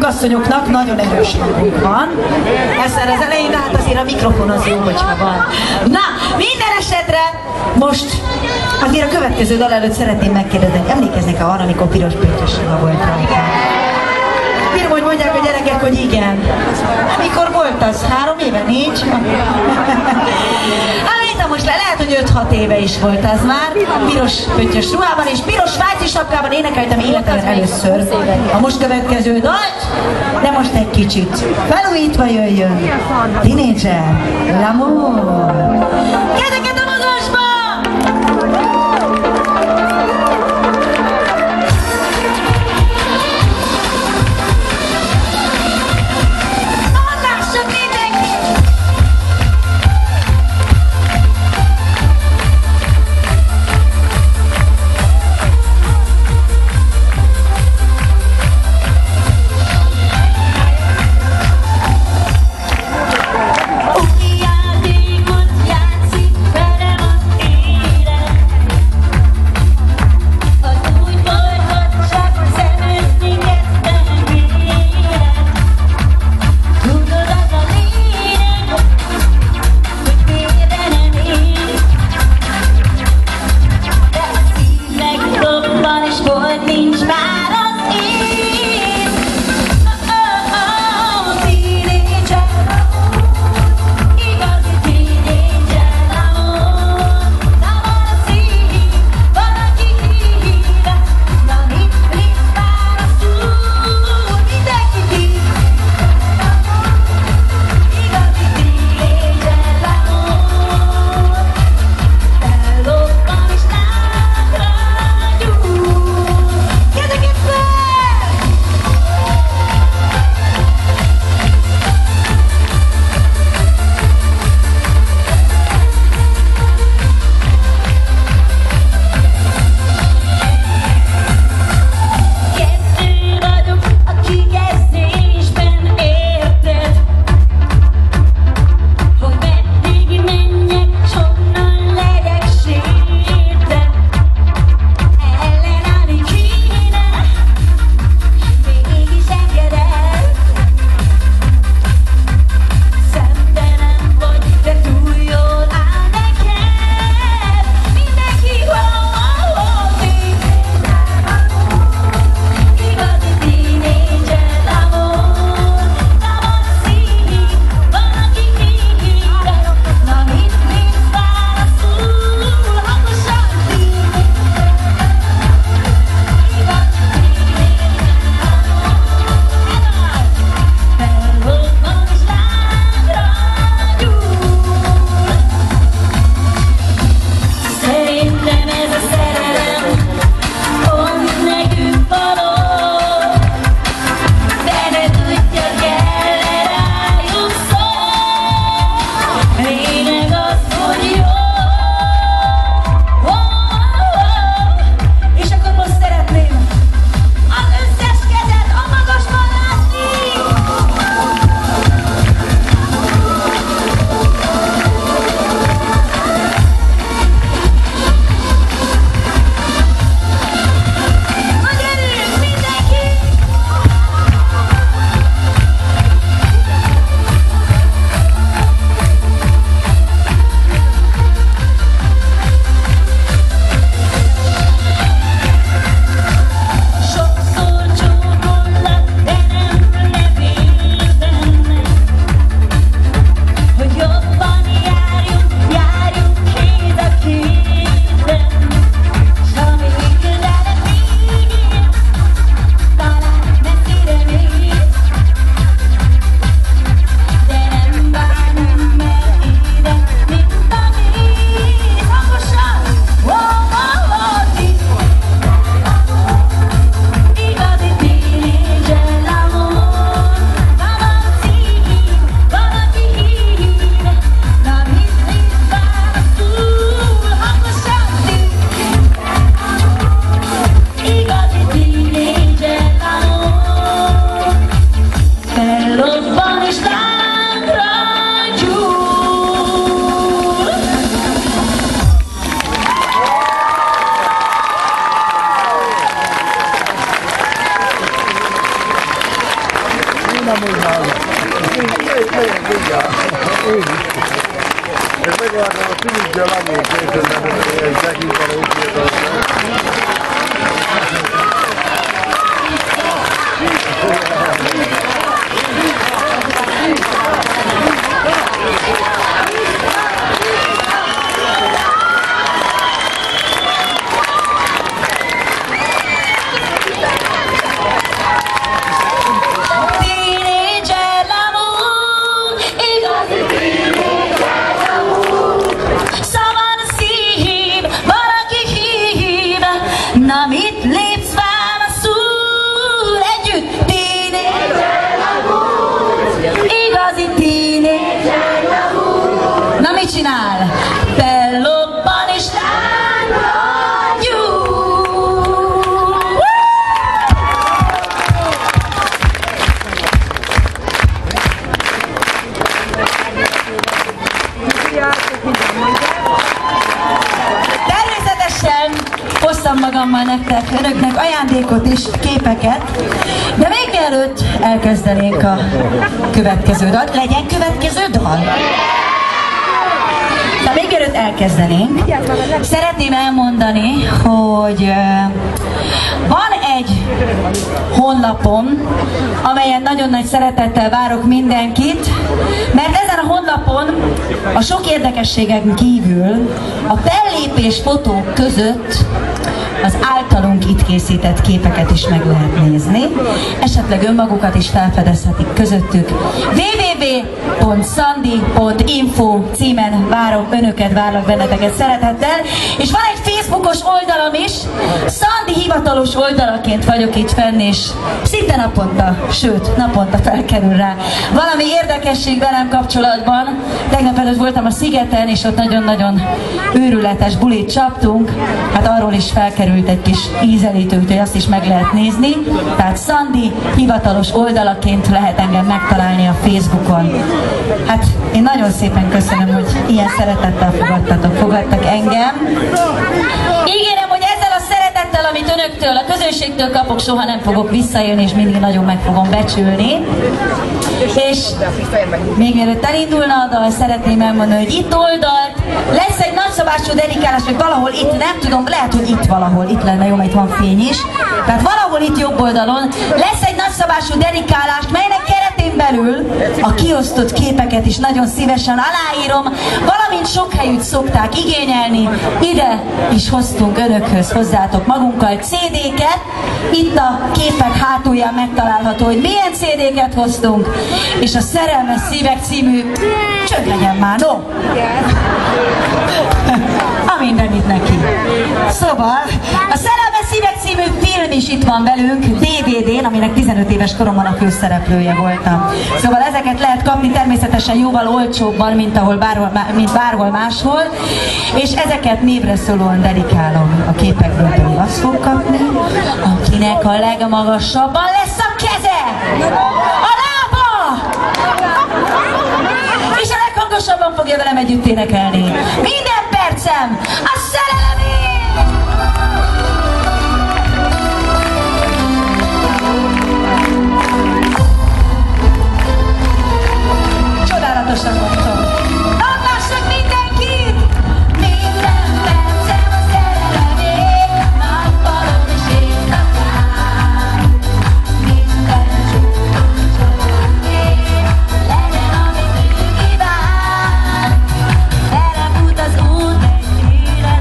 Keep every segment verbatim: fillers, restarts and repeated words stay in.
kisasszonyoknak nagyon erős hangunk van. Ezzel az elején, de hát azért a mikrofon az jó, hogyha van. Na, minden esetre most azért a következő dal előtt szeretném megkérdezni, emlékeznek-e arra, amikor piros-pöttyös ruha volt rajta? Bírom, hogy mondják a gyerekek, hogy igen. Mikor volt az? Három éve? Négy? Hát most le, lehet, hogy öt-hat éve is volt az már. Piros pöttyös ruhában és piros svájci sapkában énekeltem életemben először a most következő dalt, de most egy kicsit felújítva jöjjön. Teenager, l'amour. Kezeket a magasba! Ez megvártam a Filippel Lamót, és nekünk van úgy csinál? Bellobban és lángodjuk! Természetesen hoztam magammal nektek, önöknek ajándékot és képeket, de még mielőtt elkezdenénk a következő dal, legyen következő dal? De még előtt elkezdenénk, szeretném elmondani, hogy van egy honlapom, amelyen nagyon nagy szeretettel várok mindenkit, mert ezen a honlapon a sok érdekességen kívül a fellépés fotók között az általunk itt készített képeket is meg lehet nézni, esetleg önmagukat is felfedezhetik közöttük. w w w pont szandi pont info címen várom önöket, várlak benneteket szeretettel, és van egy Facebookos oldalam is, Szandi hivatalos oldalaként vagyok itt fenn, és szinte naponta, sőt, naponta felkerül rá valami érdekesség velem kapcsolatban. Tegnap előtt voltam a Szigeten, és ott nagyon-nagyon őrületes bulit csaptunk, hát arról is felkerült egy kis ízelítő, úgyhogy azt is meg lehet nézni. Tehát Szandi hivatalos oldalaként lehet engem megtalálni a Facebookon. Hát én nagyon szépen köszönöm, hogy ilyen szeretettel fogadtatok, fogadtak engem. Ígérem, hogy ezzel a szeretettel, amit önöktől, a közönségtől kapok, soha nem fogok visszaélni, és mindig nagyon meg fogom becsülni. És még mielőtt elindulna a dal, szeretném elmondani, hogy itt oldalt lesz egy nagyszabású dedikálás, hogy valahol itt, nem tudom, lehet, hogy itt valahol, itt lenne jó, mert itt van fény is. Tehát valahol itt jobb oldalon lesz egy nagyszabású dedikálás, melynek keretén belül a kiosztott képeket is nagyon szívesen aláírom, valamint sok helyütt szokták igényelni, ide is hoztunk önökhöz, hozzátok magunkkal cé dé-ket, itt a képek hátulján megtalálható, hogy milyen cé dé-ket hoztunk, és a Szerelmes Szívek című, csönd legyen már, no! A mindenit neki. Szóval, a Szerelmes Szívek című film is itt van velünk, dé vé dén, aminek tizenöt éves koromban a főszereplője voltam. Szóval ezeket lehet kapni természetesen jóval olcsóbban, mint, ahol bárhol, mint bárhol máshol, és ezeket névre szólóan dedikálom. A képekből pedig azt fog kapni, akinek a legmagasabban lesz a keze, a lába, és a leghangosabban fogja velem együtt énekelni. Minden percem a szerelemé! Csodálatosan mondtam. Adlássak mindenkit! Minden percem a szerelemé, nappalon és éjszakán. Minden csúton csodálké, legyen, amit ő kíván. Velem fut az út egy híres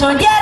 karácsony, gyere!